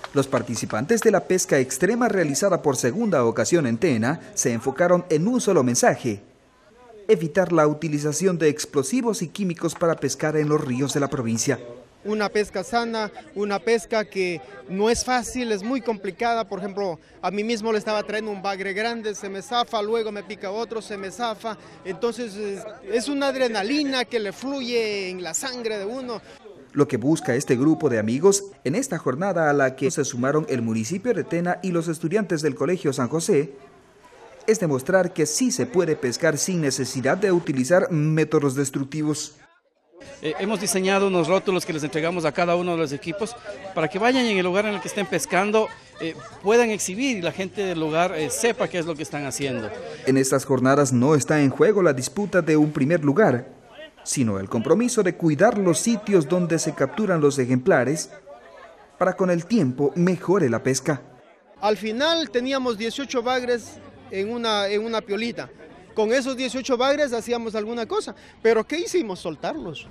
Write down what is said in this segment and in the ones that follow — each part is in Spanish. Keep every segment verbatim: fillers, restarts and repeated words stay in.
Los participantes de la pesca extrema realizada por segunda ocasión en Tena se enfocaron en un solo mensaje: evitar la utilización de explosivos y químicos para pescar en los ríos de la provincia. Una pesca sana, una pesca que no es fácil, es muy complicada. Por ejemplo, a mí mismo le estaba trayendo un bagre grande, se me zafa, luego me pica otro, se me zafa. Entonces es una adrenalina que le fluye en la sangre de uno. Lo que busca este grupo de amigos en esta jornada a la que se sumaron el municipio de Tena y los estudiantes del Colegio San José es demostrar que sí se puede pescar sin necesidad de utilizar métodos destructivos. Eh, hemos diseñado unos rótulos que les entregamos a cada uno de los equipos para que vayan en el lugar en el que estén pescando, eh, puedan exhibir y la gente del lugar eh, sepa qué es lo que están haciendo. En estas jornadas no está en juego la disputa de un primer lugar, sino el compromiso de cuidar los sitios donde se capturan los ejemplares para con el tiempo mejore la pesca. Al final teníamos dieciocho bagres en una, en una piolita. Con esos dieciocho bagres hacíamos alguna cosa, pero ¿qué hicimos? Soltarlos.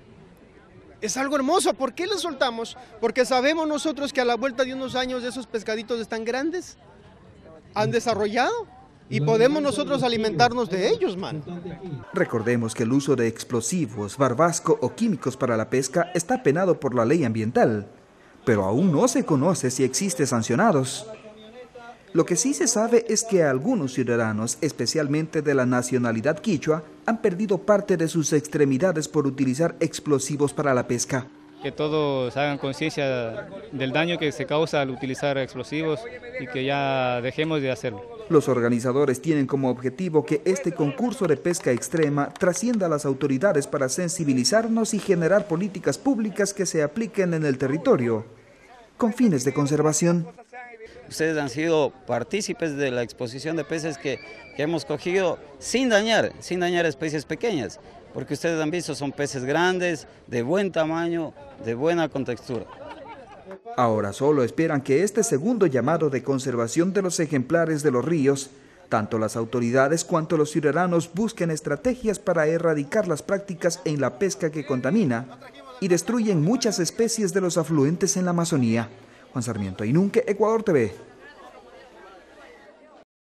Es algo hermoso. ¿Por qué los soltamos? Porque sabemos nosotros que a la vuelta de unos años esos pescaditos están grandes, han desarrollado y podemos nosotros alimentarnos de ellos, man. Recordemos que el uso de explosivos, barbasco o químicos para la pesca está penado por la ley ambiental, pero aún no se conoce si existen sancionados. Lo que sí se sabe es que algunos ciudadanos, especialmente de la nacionalidad quichua, han perdido parte de sus extremidades por utilizar explosivos para la pesca. Que todos hagan conciencia del daño que se causa al utilizar explosivos y que ya dejemos de hacerlo. Los organizadores tienen como objetivo que este concurso de pesca extrema trascienda a las autoridades para sensibilizarnos y generar políticas públicas que se apliquen en el territorio, con fines de conservación. Ustedes han sido partícipes de la exposición de peces que, que hemos cogido sin dañar, sin dañar especies pequeñas, porque ustedes han visto son peces grandes, de buen tamaño, de buena contextura. Ahora solo esperan que este segundo llamado de conservación de los ejemplares de los ríos, tanto las autoridades cuanto los ciudadanos busquen estrategias para erradicar las prácticas en la pesca que contamina y destruyen muchas especies de los afluentes en la Amazonía. Juan Sarmiento Ainunque, Ecuador T V.